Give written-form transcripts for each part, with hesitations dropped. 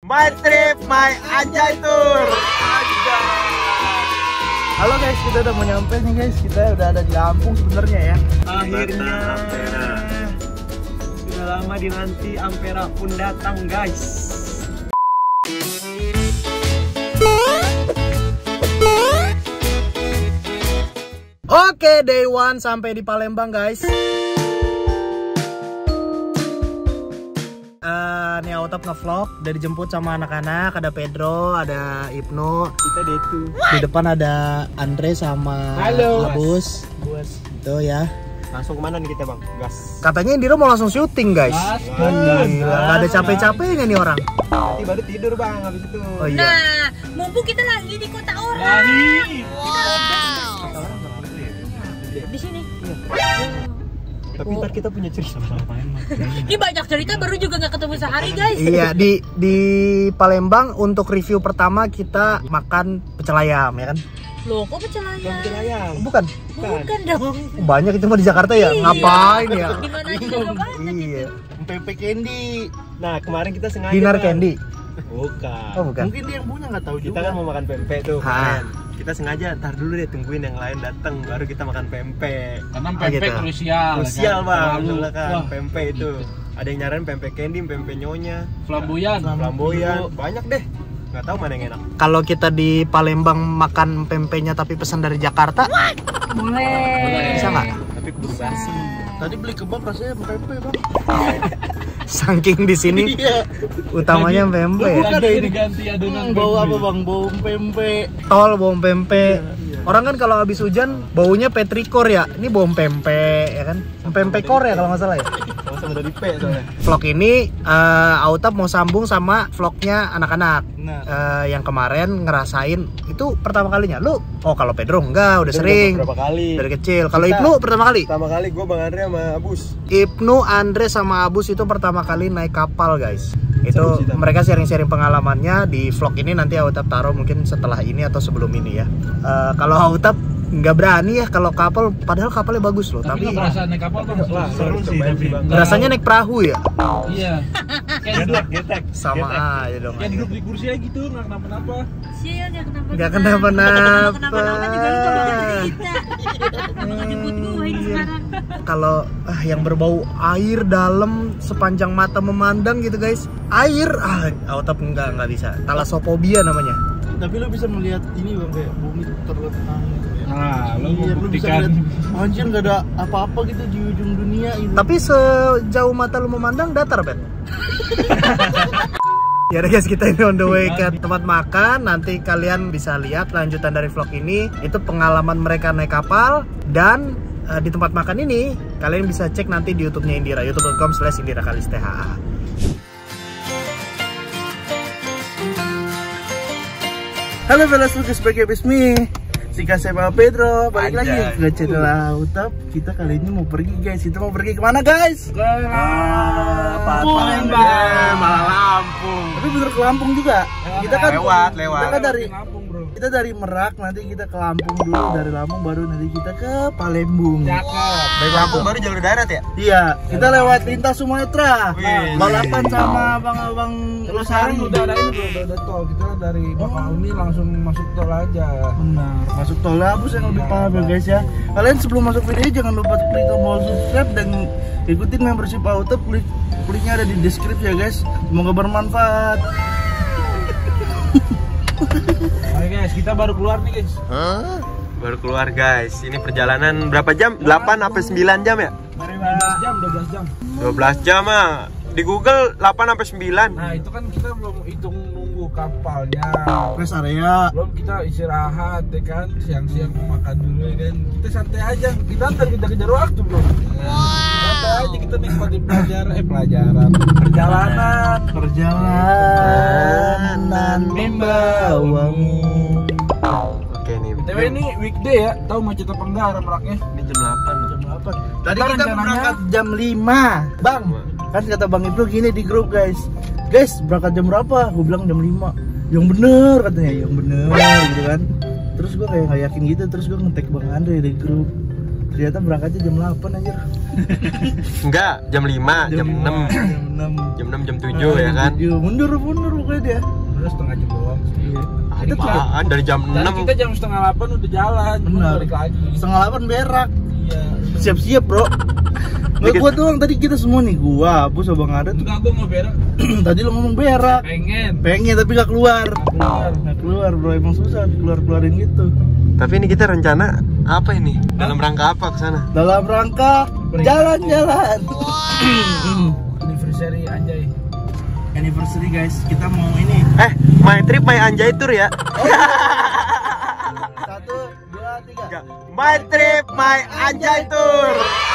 My Trip, My Anjay Tour. Halo guys, kita udah mau nyampe nih guys. Kita udah ada di Lampung sebenarnya ya. Akhirnya sudah lama dinanti Ampera pun datang guys. Oke, day one sampai di Palembang guys. Nih Autap nge-vlog, udah dijemput sama anak-anak. Ada Pedro, ada Ibnu. Kita day 2. Di depan ada Andre sama Abus. Itu ya. Langsung kemana nih kita bang? Gas. Katanya Indira mau langsung syuting guys. Gak ada capek-capeknya nih orang. Nanti baru tidur bang habis itu. Oh iya. Nah, mumpung kita lagi di kota orang. Di sini. Tapi ntar kita punya cerita apa-apain. Ini banyak cerita baru juga nggak ketemu sehari guys. Iya, di Palembang untuk review pertama kita makan pecel ayam ya kan? Loh, kok pecel ayam? Bukan. Bukan dong. Banyak itu mah di Jakarta ya. Iya. Ngapain ya? Di mana aja juga banyak Iya. gitu. Pempek candy. Nah kemarin kita sengaja. Dinar Bang. candy. Bukan. Oh, bukan. Mungkin dia yang punya nggak tahu juga. Kita kan mau makan pempek tuh. Kemarin. Kita sengaja ntar dulu deh tungguin yang lain datang baru kita makan pempek. Karena pempek gitu. krusial Bang, Terlalu. kan Wah, pempek itu. Ada yang nyaranin pempek candy, pempek nyonya, flamboyan. banyak deh. Nggak tahu mana yang enak. Kalau kita di Palembang makan pempeknya tapi pesan dari Jakarta, Boleh. bisa nggak? Tapi keburu basi. Tadi beli kebab rasanya pempek bang. Saking di sini utamanya pempek. Diganti adonan Bau apa bang? Bau pempek. Tol bau pempek. Orang kan kalau habis hujan baunya petrikor ya. Ini bau pempek ya kan? Pempek kor ya kalau nggak salah ya. Sama dari P soalnya. Vlog ini Autap mau sambung sama vlognya anak-anak. Yang kemarin ngerasain itu pertama kalinya. Lu? Oh kalau Pedro enggak, udah sering. Berapa kali? Dari kecil. Kalau Ibnu pertama kali? Pertama kali gue Bang Andre sama Abus. Ibnu, Andre sama Abus itu pertama kali naik kapal guys. Itu Seru sih, mereka sharing-sharing pengalamannya di vlog ini. Nanti Autap taruh mungkin setelah ini atau sebelum ini ya. Kalau Autap nggak berani ya kalau kapal, padahal kapalnya bagus loh. Tapi berasa naik kapal bang. Seru sih tapi Bang. rasanya naik perahu ya. Iya. Kayak Getek. Sama aja dong. kayak duduk di kursi aja gitu, nggak kenapa-napa. Sial, Nggak kenapa-napa. Kenapa-napa juga lu coba cerita. Kenapa nyebut gue ini sekarang? Kalau yang berbau air dalam sepanjang mata memandang gitu guys. Air Autap nggak bisa. Talasophobia namanya. Tapi lo bisa melihat ini bang, kayak bumi terletak gitu ya. Nah, lo Iya, lo bisa membuktikan. lihat anjir nggak ada apa-apa gitu di ujung dunia itu. Tapi sejauh mata lu memandang datar, Bet. Ya udah guys, kita ini on the way ke tempat makan. Nanti kalian bisa lihat lanjutan dari vlog ini. Itu pengalaman mereka naik kapal. Dan di tempat makan ini kalian bisa cek nanti di YouTube-nya Indira, youtube.com/indirakalistha. Halo fellas, Lucas back with me. Sika sama Pedro, balik lagi ke channel Autap. Kita kali ini mau pergi guys. Kita mau pergi kemana guys? Palembang, malah Lampung. Tapi bener ke Lampung juga. Kita kan Lewat. Kita kan dari Merak, nanti kita ke Lampung dulu. Dari Lampung baru nanti kita ke Palembang. Dari Lampung baru jalur darat ya? Iya, kita lewat lintas Sumatera. Wih. Balapan sama abang-abang Losari. Udah ada ini bro, udah tol. Kita dari Bakahuni langsung masuk tol aja. Benar, masuk tol Abus yang lebih paham ya guys ya. Kalian sebelum masuk video jangan lupa klik tombol subscribe dan ikutin membership Autap. Linknya ada di deskripsi ya guys. Semoga bermanfaat. Oke guys, kita baru keluar nih guys. Baru keluar guys. Ini perjalanan berapa jam? 8 sampai 9 jam ya? 12 jam. 12 jam ah. Di Google 8 sampai 9. Nah itu kan kita belum hitung nunggu kapalnya. Rest area. Belum kita istirahat ya kan, siang-siang makan dulu ya kan. Kita santai aja, kita ntar kita kejar waktu bro. Santai aja, kita nikmatin pelajaran. Perjalanan membawamu. Oke nih. TW ini weekday ya, tahu macet apa enggak arah Meraknya? Ini jam 8. Tadi Ntar kita rencananya- berangkat jam 5 Bang, kan kata Bang Ibnu gini di grup guys. Guys, berangkat jam berapa? Gue bilang jam 5. Yang bener katanya, yang bener gitu kan. Terus gue kayak gak yakin gitu, terus gue nge-tag Bang Andre di grup. Ternyata berangkatnya jam 8 anjir. Enggak, jam 5, jam 6. Jam 6, jam 7 ya kan? Mundur pokoknya dia. Terus setengah jam doang sih. Apaan dari jam Dan 6? kita jam setengah 8 udah jalan, cuma Benar. balik lagi. Setengah 8 berak. Iya. Siap-siap, Bro. Nggak gua doang tadi kita semua nih, gua, Abus, Abang Adat. Enggak, gua mau berak. Tadi lo ngomong berak. Pengen Tapi gak keluar. Nggak keluar, Bro. Emang susah keluarin gitu. Tapi ini kita rencana apa ini? Dalam rangka apa ke sana? Dalam rangka jalan-jalan. anniversary anjay. Anniversary guys, kita mau ini. My trip, my anjay tour ya. 1, 2, 3. My trip, my anjay tour.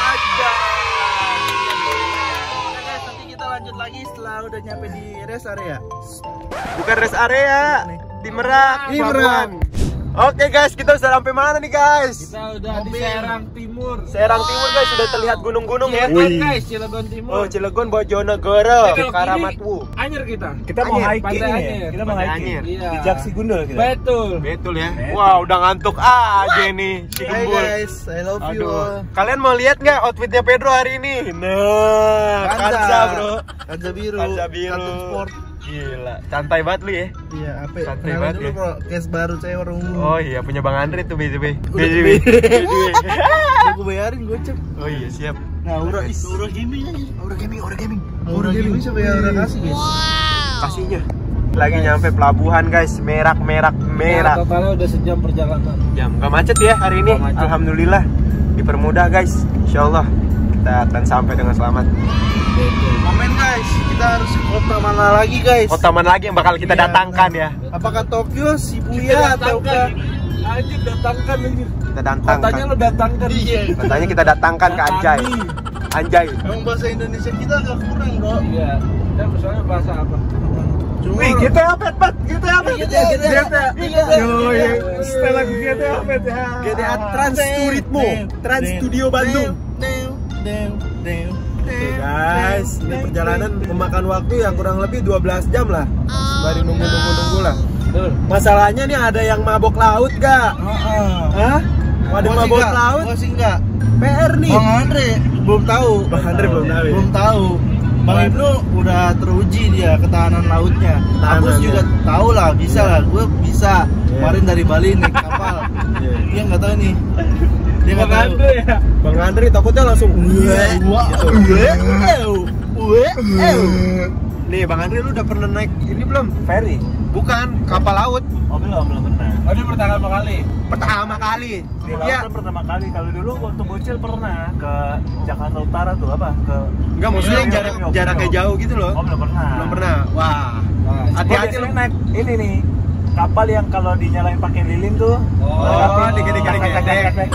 Nanti kita lanjut lagi setelah udah nyampe di rest area. Bukan rest area, di Merak. Di Merak. Oke guys, kita sudah sampai mana nih guys? Kita udah di Serang Timur. Serang Timur guys, sudah terlihat gunung-gunung ya. Cilegon guys, Cilegon Timur. Oh, Cilegon, Bojonegoro, Kalau Karamatwu. kiri, Anyer kita. Kita mau Anyer, hiking Pantai ya. Anyer. Kita mau Pantai hiking. Anyer. Iya. Di Jaksi Gundul kita. Betul. Betul ya. Wah, udah ngantuk aja nih si Hai Gembul. guys, I love you. Aduh, kalian mau lihat nggak outfitnya Pedro hari ini? Nah, Kanza bro. Kanza biru. Kanza biru. Kanza sport. Gila, santai banget lu ya. Iya, apa? Santai Kenalan banget dulu, ya. Bro. Case baru saya orang umum. Oh iya, punya Bang Andre tuh BTW. Udah BTW. Udah gue bayarin gocap. Oh iya, siap. Nah, Aura gaming aja. Aura gaming siapa yang udah kasih, guys? Kasihnya. Lagi nyampe pelabuhan guys, merah. Totalnya udah sejam perjalanan. Jam nggak macet ya hari ini. Nggak macet. Alhamdulillah. Dipermudah guys. Insyaallah kita akan sampai dengan selamat. Komen guys, kita harus ke kota mana lagi guys? Kota mana lagi yang bakal kita Iya, datangkan ya? Apakah Tokyo, Shibuya, atau Anjir datangkan anjir. Kita datangkan. Katanya lo datangkan. Iya. Katanya kita datangkan ke Anjay. Anjay. Emang bahasa Indonesia kita agak kurang, Bro. Iya. Dan misalnya bahasa apa? Cuma GTA Pet. GTA Pet. Setelah GTA Pet ya. GTA Trans Turismo. Trans Studio Bandung. Oke guys, ini perjalanan memakan waktu ya kurang lebih 12 jam lah. Sembari nunggu lah. Betul. Masalahnya nih ada yang mabok laut gak? Hah? Ada Gua mabok sih enggak, laut? gua sih enggak. PR nih. Bang Andre belum tahu. Bang Andre belum tahu ya? Belum tahu. Bang Ibnu udah teruji dia ketahanan lautnya. Ketahanannya. Agus juga tahu lah, bisa lah. Gue bisa. Iya. Kemarin dari Bali naik kapal. Dia nggak tahu nih. Dia nggak tahu. ya. Bang Andre takutnya langsung Nih Bang Andre, lu udah pernah naik ini belum? Ferry? Bukan, kapal laut. Oh belum pernah. Oh ini pertama kali. Pertama kali. Di Iya. lautan pertama kali. Kalau dulu waktu bocil pernah ke Jakarta Utara tuh apa? Ke Enggak, maksudnya yang jaraknya jauh gitu loh. Oh belum pernah. Belum pernah. Wah. Nah, Hati-hati lu. naik ini nih. Kapal yang kalau dinyalain pakai lilin tuh. Oh, dikit-dikit.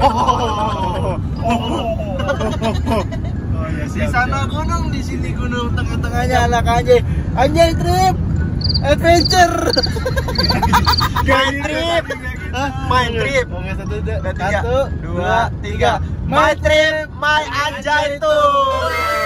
Oh iya, Di sana gunung, di sini gunung, tengah-tengahnya anak anjay. Anjay trip, adventure. My trip. My trip. Oke, satu, dua, tiga. My trip, my anjay tour.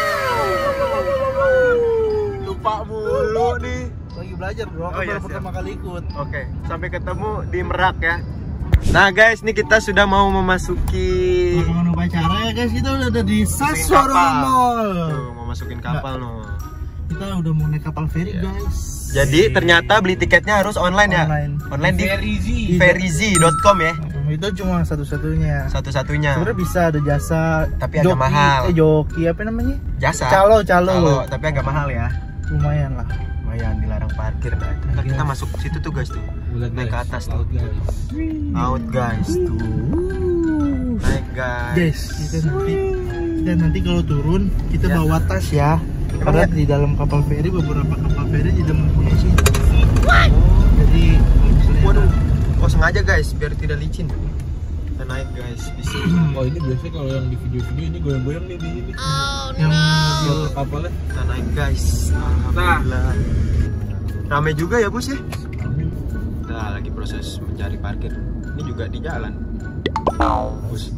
Lupa mulu nih. Lagi belajar bro, aku Oh, iya, baru siap. pertama kali ikut. Oke, sampai ketemu di Merak ya. Nah guys, ini kita sudah mau memasuki Lapangan upacara ya guys, kita udah ada di masukin Saswara kapal. Mall. Tuh, mau masukin kapal loh. Kita udah mau naik kapal feri guys. Jadi ternyata beli tiketnya harus online ya. Online di ferryz.com ya. Itu cuma satu-satunya. Satu-satunya. Sebenarnya bisa ada jasa. Tapi agak mahal. Joki apa namanya? Jasa. Calo. Tapi agak mahal ya. Lumayan lah. Lumayan dilarang parkir nah. Nah, kita masuk situ tuh guys tuh. Naik ke atas tuh. Out guys tuh. Naik guys. Kita nanti kalau turun kita Ya. bawa tas ya. Karena di dalam kapal feri beberapa kapal feri tidak mempunyai sini. Jadi Waduh. Oh sengaja guys biar tidak licin. Kita naik guys di sini. Oh ini biasanya kalau yang di video-video ini goyang-goyang nih di sini. yang Motor kapalnya. Kita naik guys. Alhamdulillah. Rame juga ya bos ya. Nah lagi proses mencari parkir. Ini juga di jalan. Bus.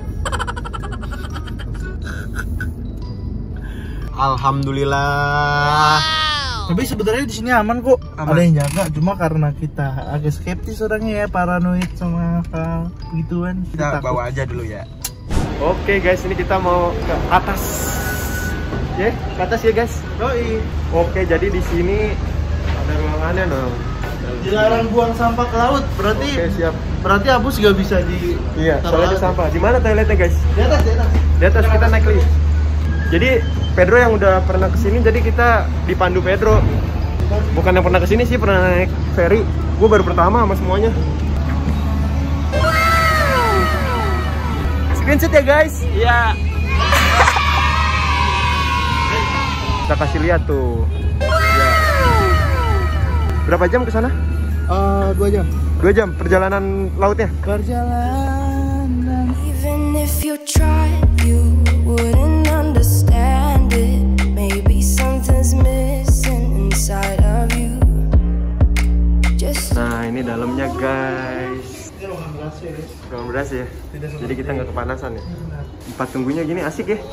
Alhamdulillah. tapi sebenarnya di sini aman kok. Aman. Ada yang jaga, cuma karena kita agak skeptis orangnya ya, paranoid sama hal begituan. Kita bawa aja dulu ya. Oke guys, ini kita mau ke atas. Ya, ke atas ya guys. Yoi. Oke, jadi di sini ada ruangannya dong. Dilarang buang sampah ke laut. Berarti Oke, siap. berarti Abus gak bisa di Iya, taruh soalnya laut. sampah. Di mana toiletnya guys? Di atas, di atas. Di atas kita naik lift. Jadi Pedro yang udah pernah kesini, jadi kita dipandu Pedro. Bukan yang pernah kesini sih, pernah naik ferry. Gue baru pertama sama semuanya. Screenshot ya guys. Iya. Kita kasih lihat tuh. Ya. Berapa jam ke sana? 2 jam. 2 jam perjalanan lautnya. Perjalanan. Even if you tried, you wouldn't understand it. Maybe something's missing inside of you. Just Nah, ini dalamnya guys. Ini ruangan beras ya, guys. Ruangan beras ya. Jadi kita nggak kepanasan ya. Tempat tunggunya gini asik ya.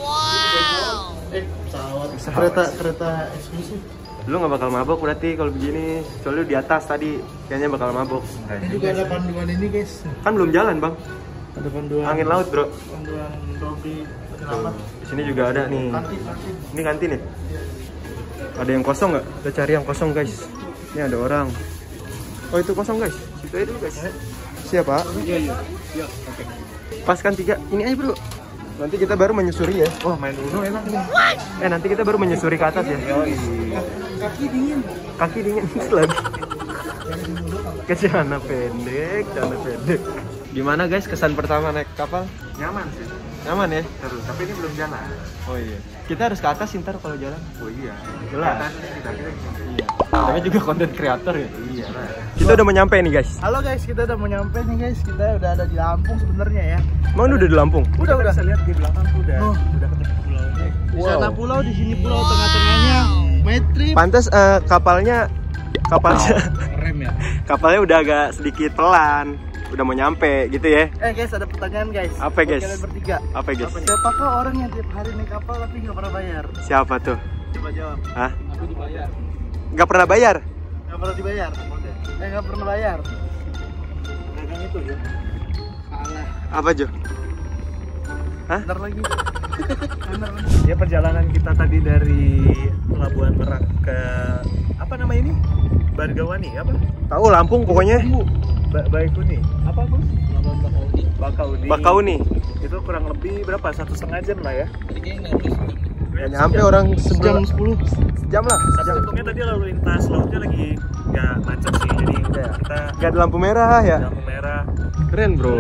Pesawat. Kereta eksklusif. Lu nggak bakal mabok berarti kalau begini. Soalnya lu di atas tadi kayaknya bakal mabok. Ini juga ada panduan ini, guys. Kan belum jalan bang. Ada panduan Angin laut bro. Panduan Robby Tuh, penyelamat. di sini juga ada nih. Kantin. Ini kantin ya? Ada yang kosong nggak? Kita cari yang kosong guys. Ini ada orang. Oh itu kosong guys. Situ aja dulu guys. Siapa? Iya. Oke. Pas kan 3. Ini aja bro. Nanti kita baru menyusuri ya. Wah main Uno enak nih. Nanti kita baru menyusuri ke atas ya. Kaki dingin. Kaki dingin lagi. Celana pendek. Gimana guys kesan pertama naik kapal? Nyaman sih. Nyaman ya? Terus, tapi ini belum jalan. Oh iya. Kita harus ke atas ntar kalau jalan. Oh iya. Jelas. Kita Iya. Namanya juga konten kreator ya. Iya lah. Kita udah mau nyampe nih guys. Halo guys, kita udah mau nyampe nih guys. Kita udah ada di Lampung sebenarnya ya. Mau udah di Lampung? Udah. Bisa lihat di belakang tuh udah. Oh. Udah ketemu pulaunya. Di sana pulau, di sini pulau, tengah-tengahnya Matrip. Pantes kapalnya Rem ya. kapalnya udah agak sedikit pelan. Udah mau nyampe gitu ya. Guys, ada pertanyaan guys. Apa, Buat guys? Kalian bertiga. Apa guys? Siapakah orang yang tiap hari naik kapal tapi nggak pernah bayar? Siapa tuh? Coba jawab. Hah? Aku dibayar. Nggak pernah bayar? Nggak pernah dibayar. Nggak pernah bayar. Dagang itu ya. Salah. Apa Jo? Hah? Bentar lagi. Bener. Ya perjalanan kita tadi dari Pelabuhan Merak ke apa nama ini? Bargawani apa? Tahu Lampung pokoknya. Baikuni. Apa Bos? Bakauni. Bakauni. Itu kurang lebih berapa? 1,5 jam lah ya. Ya, nyampe orang Jam 10. sejam lah. Tapi untungnya tadi lalu lintas lautnya lagi nggak macet sih, jadi Ya. kita Gak ada lampu merah ya. lampu merah. Keren bro.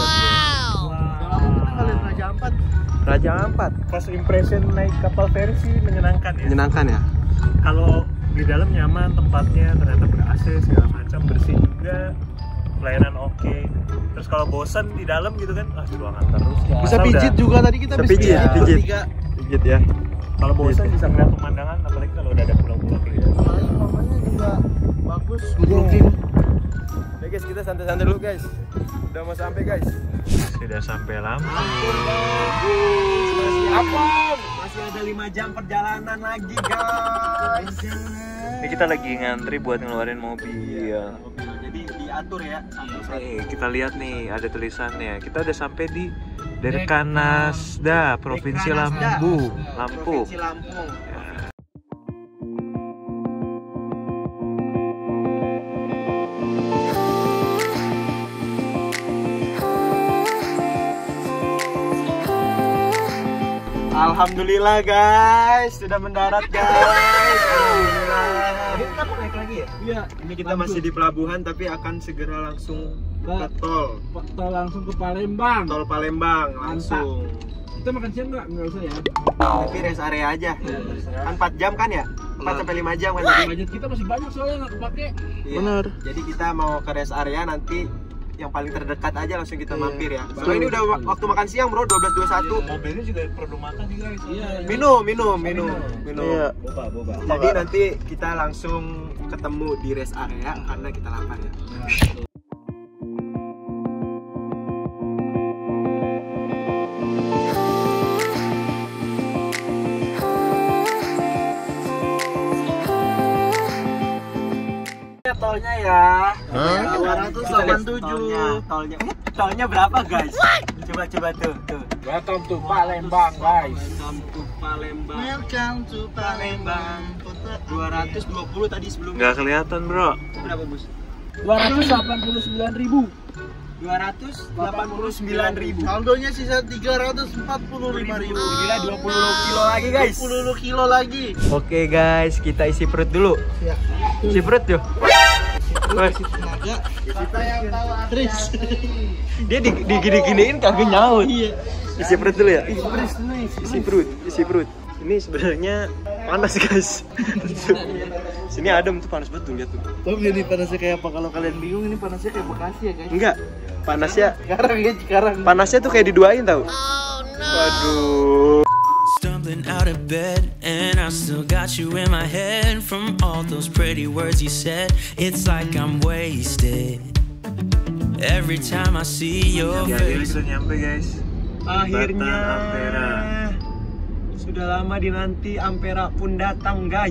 Kalian Raja Ampat. Raja Ampat. First impression naik kapal feri sih menyenangkan ya. Menyenangkan ya. Kalau di dalam nyaman tempatnya, ternyata ber-AC segala macam, bersih juga, pelayanan oke. Terus kalau bosan di dalam gitu kan, ruangan terus. Bisa Masa pijit udah- juga tadi kita Bisa bisa pijit, pijit pijit. bertiga. Pijit ya. Kalau bosan bisa ngeliat pemandangan, apalagi kalau udah ada pulau-pulau kayak gitu. Soalnya mamanya juga bagus, good looking. Ya guys, kita santai-santai dulu guys. Udah mau sampai guys. Sudah sampai Lampung. Masih ada 5 jam perjalanan lagi guys. Ini kita lagi ngantri buat ngeluarin mobil. Jadi diatur ya satu-satu. Nih, kita lihat nih ada tulisannya. Kita udah sampai di Dekranasda, Provinsi Lampung. Provinsi Lampung. Alhamdulillah guys, sudah mendarat guys. Alhamdulillah. Ini kan mau naik lagi ya? Iya. Ini kita masih di pelabuhan tapi akan segera langsung ke tol. Tol langsung ke Palembang. Tol Palembang langsung. Kita makan siang nggak? Nggak usah ya. Tapi rest area aja. Kan 4 jam kan ya? 4 sampai 5 jam kan tadi. Budget kita masih banyak soalnya nggak kepake. Iya. Bener. Jadi kita mau ke rest area nanti yang paling terdekat aja langsung kita mampir ya. Soalnya ini udah waktu makan siang bro, 12.21. Mobilnya juga perlu makan nih guys. Iya. Minum. Iya. Boba. Jadi nanti kita langsung ketemu di rest area karena kita lapar ya. Tolnya ya. 287. Tolnya berapa guys? Coba Coba tuh. Welcome to Palembang, guys. Welcome to Palembang. 220 tadi sebelumnya. Nggak kelihatan, bro. Berapa, Bos? 289.000. 289.000. Saldonya sisa 345.000. Gila 20 kilo lagi, guys. 20 kilo lagi. Oke, guys, kita isi perut dulu. Isi perut yuk. Kita yang tahu Tris. Dia digini-giniin kagak nyaut. Isi perut dulu ya. Isi perut. Ini sebenarnya panas, guys. Sini adem tuh, panas betul, lihat tuh. Tuh jadi panasnya kayak apa? Kalau kalian bingung, ini panasnya kayak Bekasi ya, guys. Enggak. Panasnya Sekarang. Panasnya tuh kayak diduain tau. Waduh. Stumbling out of bed and I still got you in my head from all those pretty words you said. It's like I'm wasted every time I see your Akhirnya face. kita nyampe, guys. Akhirnya Jembatan Ampera. sudah lama dinanti, Ampera pun datang, guys.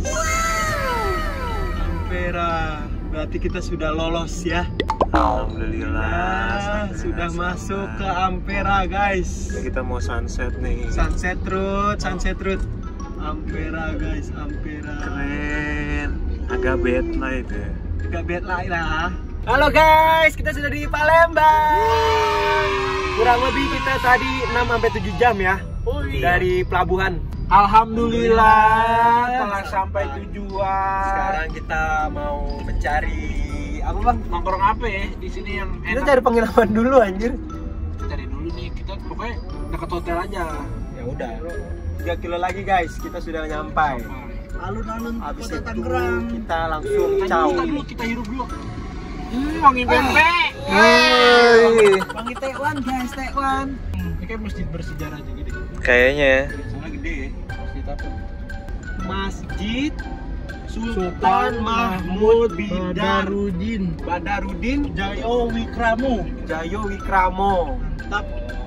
Ampera, berarti kita sudah lolos ya. Alhamdulillah. Sudah masuk ke Ampera, guys. Kita mau sunset nih. Sunset route. Ampera, guys, Ampera. Keren. Agak bad light ya. Gak bad light lah. Halo guys, kita sudah di Palembang. Kurang lebih kita tadi 6-7 jam ya dari pelabuhan. Alhamdulillah telah sampai tujuan. Sekarang kita mau mencari apa, Bang? Nongkrong apa ya di sini yang Kita enak? cari penginapan dulu, anjir. Cari dulu nih, kita pokoknya dekat hotel aja. Ya udah. 3 kilo lagi, guys, kita sudah nyampai. Alun-alun Habis Kota itu Tangerang. kita langsung caw. Kita hirup dulu. Wangi pempek. Panggil Tekwan, guys, Tekwan. Ini kayak masjid bersejarah juga deh. Kayaknya ya. Sana gede ya. Masjid apa? Masjid Sultan Mahmud Badarudin Badarudin Jayo Wikramo. Jayo Wikramo. Mantap.